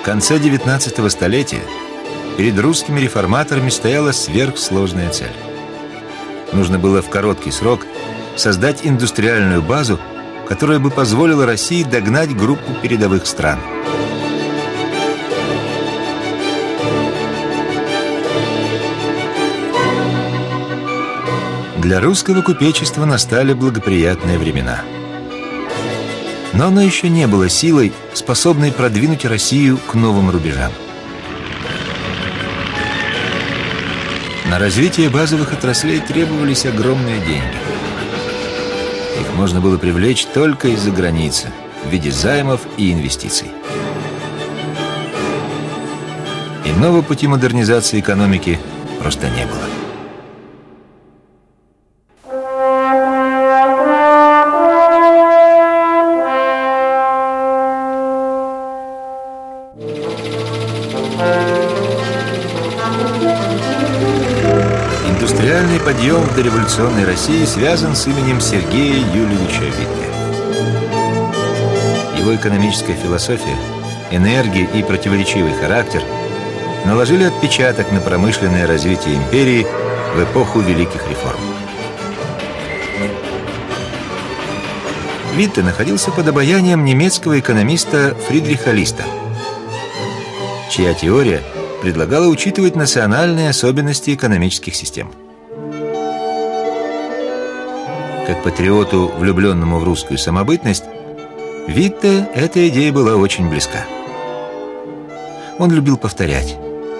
конце 19-го столетия перед русскими реформаторами стояла сверхсложная цель. Нужно было в короткий срок создать индустриальную базу, которая бы позволила России догнать группу передовых стран. Для русского купечества настали благоприятные времена. Но оно еще не было силой, способной продвинуть Россию к новым рубежам. На развитие базовых отраслей требовались огромные деньги. Их можно было привлечь только из-за границы, в виде займов и инвестиций. Иного пути модернизации экономики просто не было. Индустриальный подъем в дореволюционной России связан с именем Сергея Юльевича Витте. Его экономическая философия, энергия и противоречивый характер наложили отпечаток на промышленное развитие империи в эпоху великих реформ. Витте находился под обаянием немецкого экономиста Фридриха Листа, чья теория предлагала учитывать национальные особенности экономических систем. Как патриоту, влюбленному в русскую самобытность, Витте эта идея была очень близка. Он любил повторять: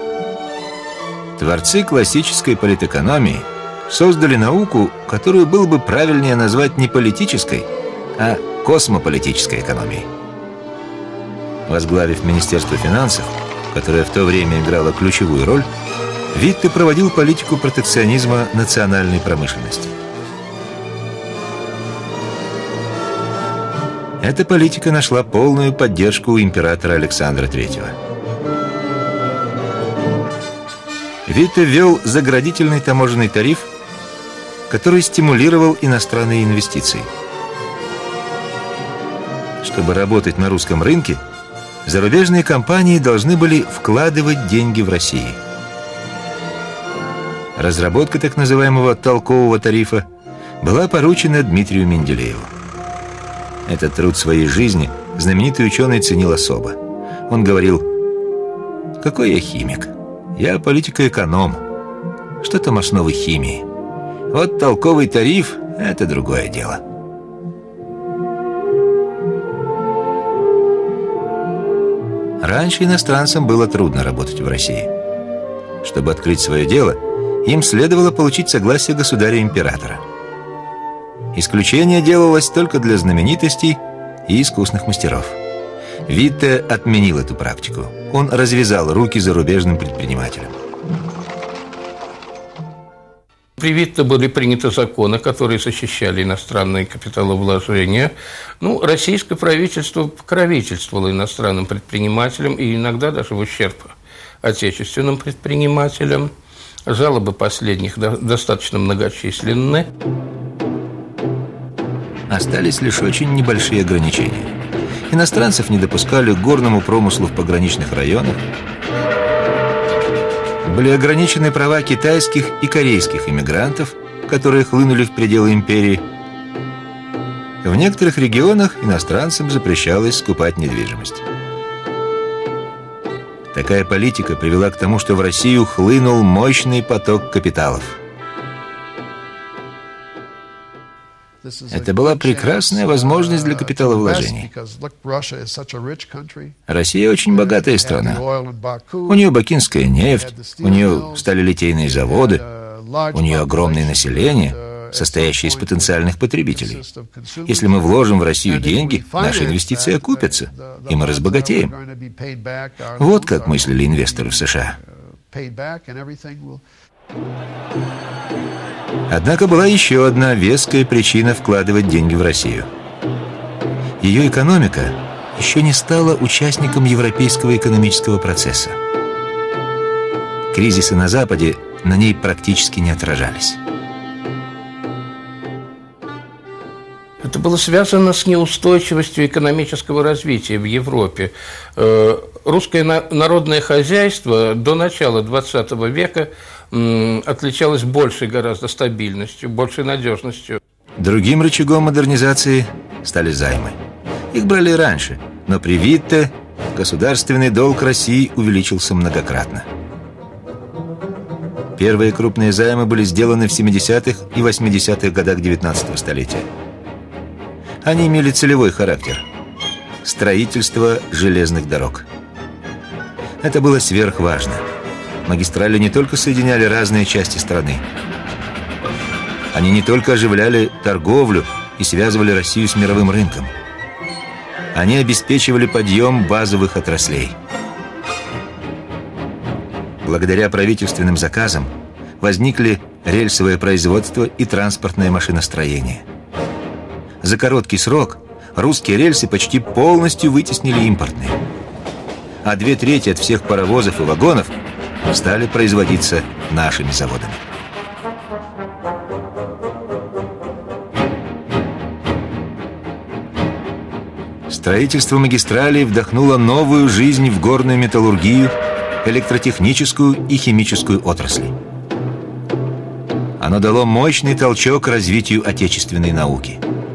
творцы классической политэкономии создали науку, которую было бы правильнее назвать не политической, а космополитической экономией. Возглавив Министерство финансов, которое в то время играло ключевую роль, Витте проводил политику протекционизма национальной промышленности. Эта политика нашла полную поддержку у императора Александра III. Витте ввел заградительный таможенный тариф, который стимулировал иностранные инвестиции. Чтобы работать на русском рынке, зарубежные компании должны были вкладывать деньги в Россию. Разработка так называемого толкового тарифа была поручена Дмитрию Менделееву. Этот труд своей жизни знаменитый ученый ценил особо. Он говорил: «Какой я химик? Я политико-эконом. Что там основы химии? Вот толковый тариф – это другое дело». Раньше иностранцам было трудно работать в России. Чтобы открыть свое дело, им следовало получить согласие государя-императора. Исключение делалось только для знаменитостей и искусных мастеров. Витте отменил эту практику. Он развязал руки зарубежным предпринимателям. При Витте были приняты законы, которые защищали иностранные капиталовложения. Российское правительство покровительствовало иностранным предпринимателям и иногда даже в ущерб отечественным предпринимателям. Жалобы последних достаточно многочисленны. Остались лишь очень небольшие ограничения. Иностранцев не допускали к горному промыслу в пограничных районах. Были ограничены права китайских и корейских иммигрантов, которые хлынули в пределы империи. В некоторых регионах иностранцам запрещалось скупать недвижимость. Такая политика привела к тому, что в Россию хлынул мощный поток капиталов. Это была прекрасная возможность для капиталовложений. Россия очень богатая страна. У нее бакинская нефть, у нее сталелитейные заводы, у нее огромное население, состоящее из потенциальных потребителей. Если мы вложим в Россию деньги, наши инвестиции окупятся, и мы разбогатеем. Вот как мыслили инвесторы в США. Однако была еще одна веская причина вкладывать деньги в Россию. Ее экономика еще не стала участником европейского экономического процесса. Кризисы на Западе на ней практически не отражались. Это было связано с неустойчивостью экономического развития в Европе. Русское народное хозяйство до начала XX века отличалось большей гораздо стабильностью, большей надежностью. Другим рычагом модернизации стали займы. Их брали раньше, но при Витте государственный долг России увеличился многократно. Первые крупные займы были сделаны в 70-х и 80-х годах XIX столетия. Они имели целевой характер – строительство железных дорог. Это было сверхважно. Магистрали не только соединяли разные части страны. Они не только оживляли торговлю и связывали Россию с мировым рынком. Они обеспечивали подъем базовых отраслей. Благодаря правительственным заказам возникли рельсовое производство и транспортное машиностроение. За короткий срок русские рельсы почти полностью вытеснили импортные. А 2/3 от всех паровозов и вагонов стали производиться нашими заводами. Строительство магистралей вдохнуло новую жизнь в горную металлургию, электротехническую и химическую отрасли. Оно дало мощный толчок развитию отечественной науки.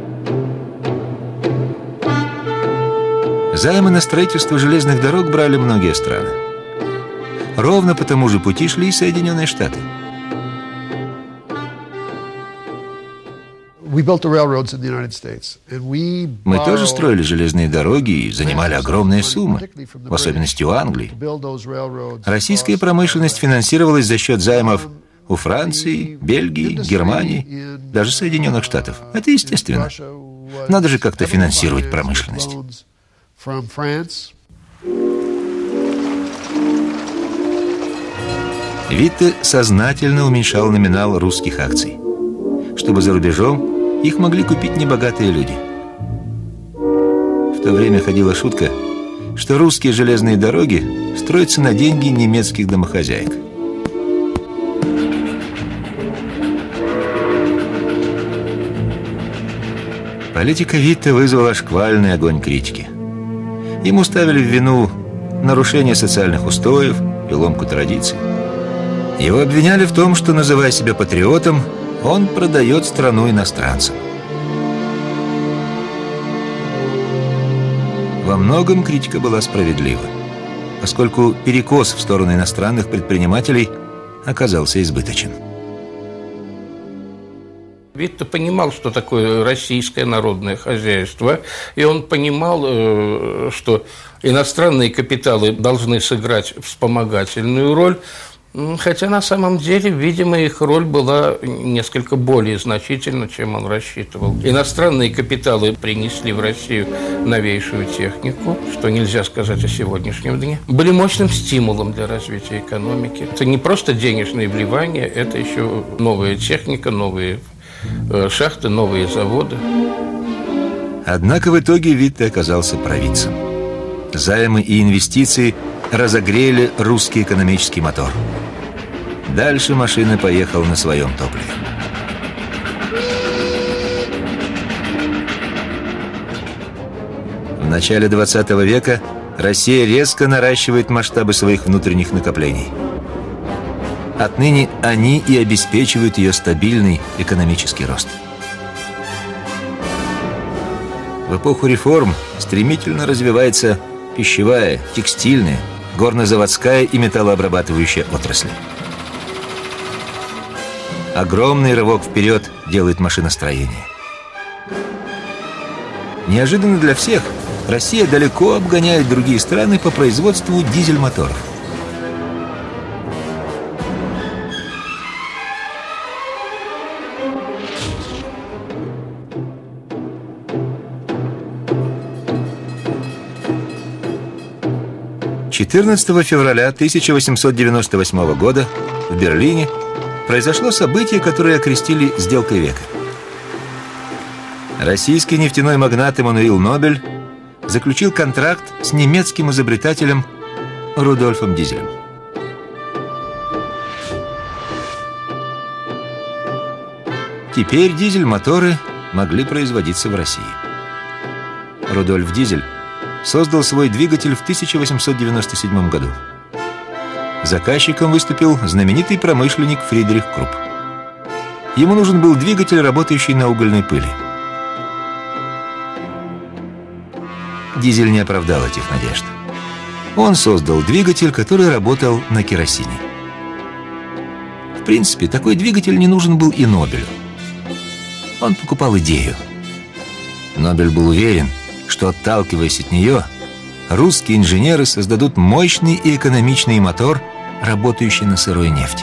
Займы на строительство железных дорог брали многие страны. Ровно по тому же пути шли и Соединенные Штаты. Мы тоже строили железные дороги и занимали огромные суммы, в особенности у Англии. Российская промышленность финансировалась за счет займов у Франции, Бельгии, Германии, даже Соединенных Штатов. Это естественно. Надо же как-то финансировать промышленность. Витте сознательно уменьшал номинал русских акций, чтобы за рубежом их могли купить небогатые люди. В то время ходила шутка, что русские железные дороги строятся на деньги немецких домохозяек. Политика Витте вызвала шквальный огонь критики. Ему ставили в вину нарушение социальных устоев и ломку традиций. Его обвиняли в том, что, называя себя патриотом, он продает страну иностранцам. Во многом критика была справедлива, поскольку перекос в сторону иностранных предпринимателей оказался избыточен. Витте понимал, что такое российское народное хозяйство, и он понимал, что иностранные капиталы должны сыграть вспомогательную роль, хотя на самом деле, видимо, их роль была несколько более значительна, чем он рассчитывал. Иностранные капиталы принесли в Россию новейшую технику, что нельзя сказать о сегодняшнем дне, были мощным стимулом для развития экономики. Это не просто денежные вливания, это еще новая техника, новые шахты, новые заводы. Однако в итоге Витте оказался провидцем. Займы и инвестиции разогрели русский экономический мотор. Дальше машина поехала на своем топливе. В начале 20 века Россия резко наращивает масштабы своих внутренних накоплений. Отныне они и обеспечивают ее стабильный экономический рост. В эпоху реформ стремительно развивается пищевая, текстильная, горнозаводская и металлообрабатывающая отрасли. Огромный рывок вперед делает машиностроение. Неожиданно для всех Россия далеко обгоняет другие страны по производству дизель-моторов. — 14 февраля 1898 года в Берлине произошло событие, которое окрестили «сделкой века». Российский нефтяной магнат Эммануил Нобель заключил контракт с немецким изобретателем Рудольфом Дизелем. Теперь дизель-моторы могли производиться в России. Рудольф Дизель создал свой двигатель в 1897 году. Заказчиком выступил знаменитый промышленник Фридрих Крупп. Ему нужен был двигатель, работающий на угольной пыли. Дизель не оправдал этих надежд. Он создал двигатель, который работал на керосине. В принципе, такой двигатель не нужен был и Нобелю. Он покупал идею. Нобель был уверен, что, отталкиваясь от нее, русские инженеры создадут мощный и экономичный мотор, работающий на сырой нефти.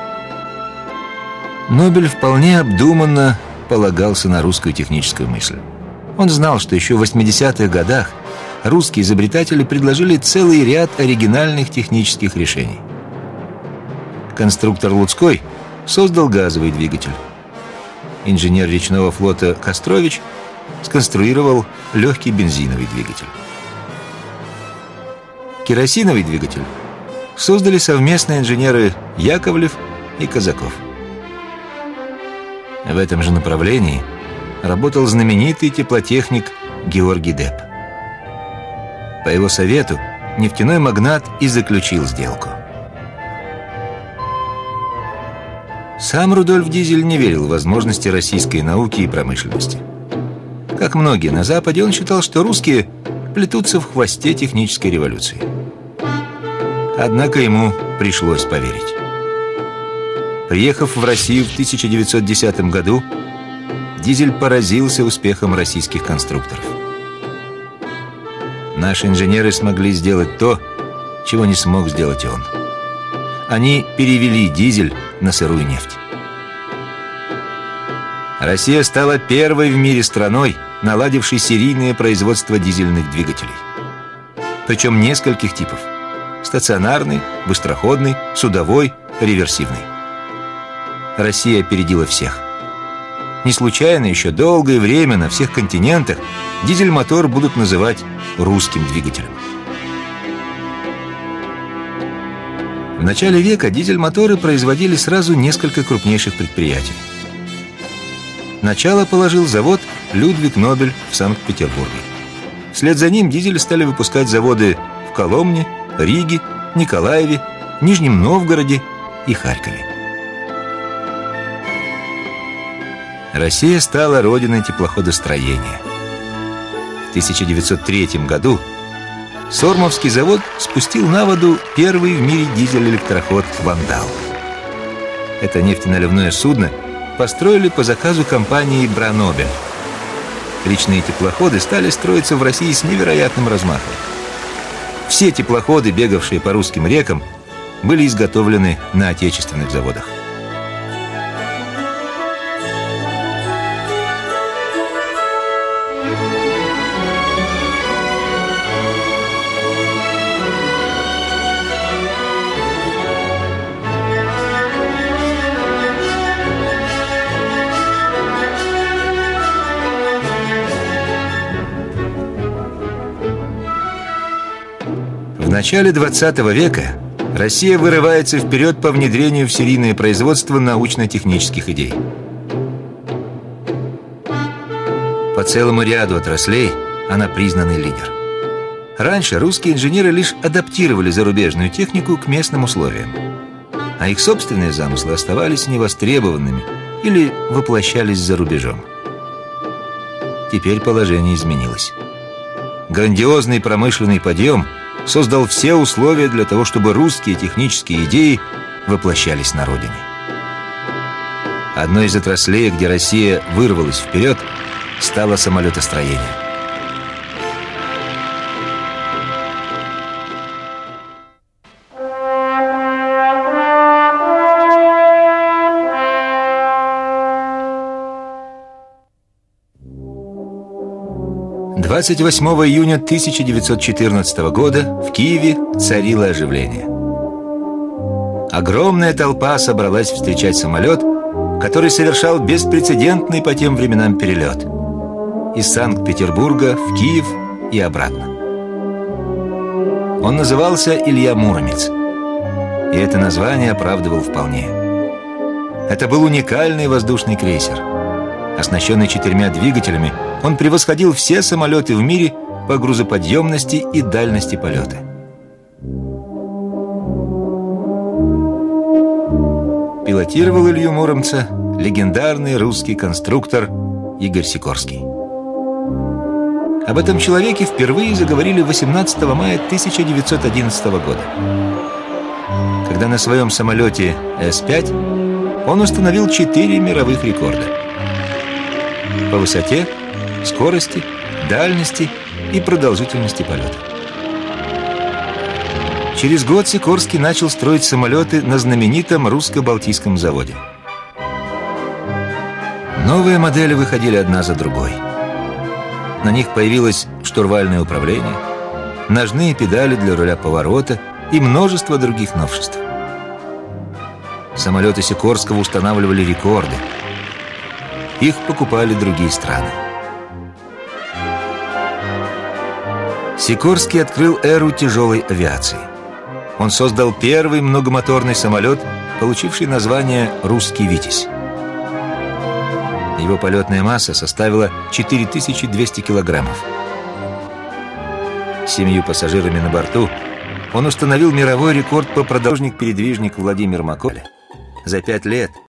Нобель вполне обдуманно полагался на русскую техническую мысль. Он знал, что еще в 80-х годах русские изобретатели предложили целый ряд оригинальных технических решений. Конструктор Луцкой создал газовый двигатель. Инженер речного флота Кострович сконструировал легкий бензиновый двигатель. Керосиновый двигатель создали совместно инженеры Яковлев и Казаков. В этом же направлении работал знаменитый теплотехник Георгий Депп. По его совету нефтяной магнат и заключил сделку. Сам Рудольф Дизель не верил в возможности российской науки и промышленности. Как многие на Западе, он считал, что русские плетутся в хвосте технической революции. Однако ему пришлось поверить. Приехав в Россию в 1910 году, Дизель поразился успехом российских конструкторов. Наши инженеры смогли сделать то, чего не смог сделать он. Они перевели дизель на сырую нефть. Россия стала первой в мире страной, наладившей серийное производство дизельных двигателей. Причем нескольких типов: стационарный, быстроходный, судовой, реверсивный. Россия опередила всех. Не случайно еще долгое время на всех континентах дизель-мотор будут называть русским двигателем. В начале века дизель-моторы производили сразу несколько крупнейших предприятий. Начало положил завод Людвиг Нобель в Санкт-Петербурге. Вслед за ним дизели стали выпускать заводы в Коломне, Риге, Николаеве, Нижнем Новгороде и Харькове. Россия стала родиной теплоходостроения. В 1903 году Сормовский завод спустил на воду первый в мире дизель-электроход «Вандал». Это нефтеналивное судно построили по заказу компании «Бранобель». Речные теплоходы стали строиться в России с невероятным размахом. Все теплоходы, бегавшие по русским рекам, были изготовлены на отечественных заводах. В начале 20 века Россия вырывается вперед по внедрению в серийное производство научно-технических идей. По целому ряду отраслей она признанный лидер. Раньше русские инженеры лишь адаптировали зарубежную технику к местным условиям, а их собственные замыслы оставались невостребованными или воплощались за рубежом. Теперь положение изменилось. Грандиозный промышленный подъем создал все условия для того, чтобы русские технические идеи воплощались на родине. Одной из отраслей, где Россия вырвалась вперед, стало самолетостроение. — 28 июня 1914 года в Киеве царило оживление. Огромная толпа собралась встречать самолет, который совершал беспрецедентный по тем временам перелет из Санкт-Петербурга в Киев и обратно. Он назывался Илья Муромец, и это название оправдывал вполне. Это был уникальный воздушный крейсер. Оснащенный 4 двигателями, он превосходил все самолеты в мире по грузоподъемности и дальности полета. Пилотировал Илью Муромца легендарный русский конструктор Игорь Сикорский. Об этом человеке впервые заговорили 18 мая 1911 года, когда на своем самолете С-5 он установил 4 мировых рекорда по высоте, скорости, дальности и продолжительности полета. Через год Сикорский начал строить самолеты на знаменитом русско-балтийском заводе. Новые модели выходили одна за другой. На них появилось штурвальное управление, ножные педали для руля поворота и множество других новшеств. Самолеты Сикорского устанавливали рекорды. Их покупали другие страны. Сикорский открыл эру тяжелой авиации. Он создал первый многомоторный самолет, получивший название «Русский Витязь». Его полетная масса составила 4200 килограммов. С 7 пассажирами на борту он установил мировой рекорд по продолжник-передвижник Владимир Маколи. За 5 лет